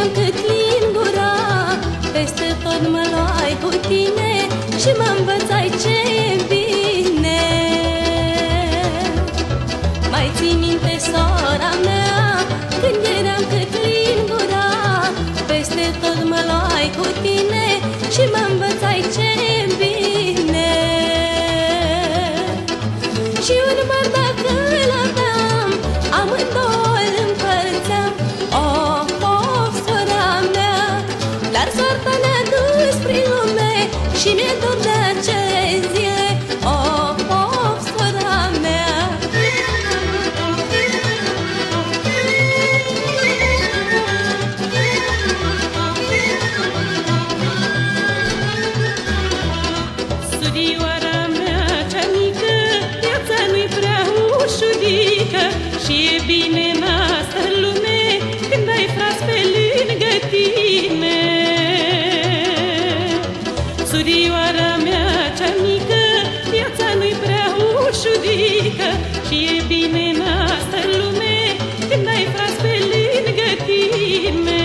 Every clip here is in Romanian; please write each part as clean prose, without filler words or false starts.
cât lingura, peste tot mă luai cu tine și mă învățai ce-e bine. Mai ții minte, sora mea, când eram cât lingura, peste tot mă luai cu tine și mă învățai ce-e bine. Și un bărbat îl aveam, amândouă îl împărțeam. Oh, oh, sora mea, dar soarta ne-a dus prin lume și mi-e dor de acele zile. Oh, oh, sora mea. Surioara mea cea mică, viața nu-i prea ușurică și e bine în asta lume când ai frați pe lângă tine. Surioara mea cea mică, viața nu-i prea ușurică și e bine în asta lume când ai frați pe lângă tine.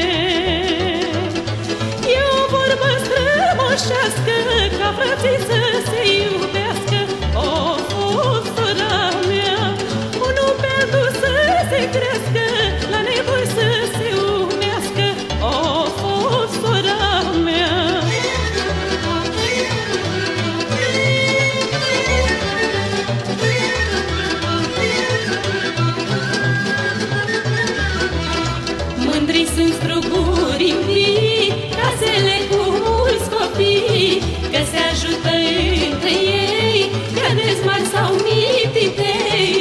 E o vorbă strămoșească ca frații să se iubească. Oh, oh, sora mea, unul pe altul să se crească, la nevoi să se unească. Oh, oh, sora mea. Mândri sunt strugurii mii, casele cu mulți copii, că se ajută între ei, că dezmari sau mititei,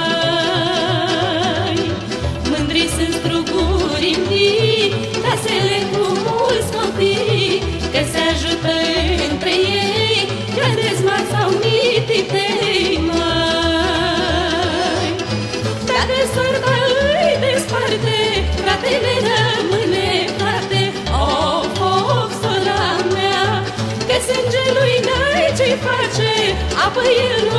măi. Mândri sunt strugurii mii, casele cu mulți copii, că se ajută între ei, că dezmari sau mititei, măi. Dacă soarta îi desparte, fratele rămâne frate. Oh, oh, sora mea, că sângelui n-ai ce-i face, apoi el nu